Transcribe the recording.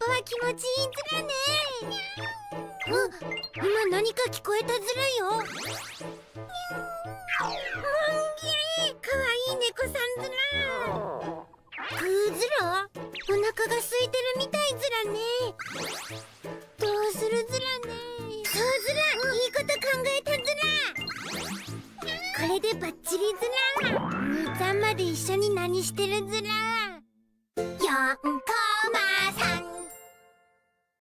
ぽは気持ちいいズラね。今何か聞こえたズラよ。もんぎりかわいい猫さんズラ。グーズラ、お腹が空いてるみたいズラね。どうするズラね。そうズラ、いいこと考えたズラ。これでバッチリズラ。兄ちゃんまで一緒に何してるズラ。やん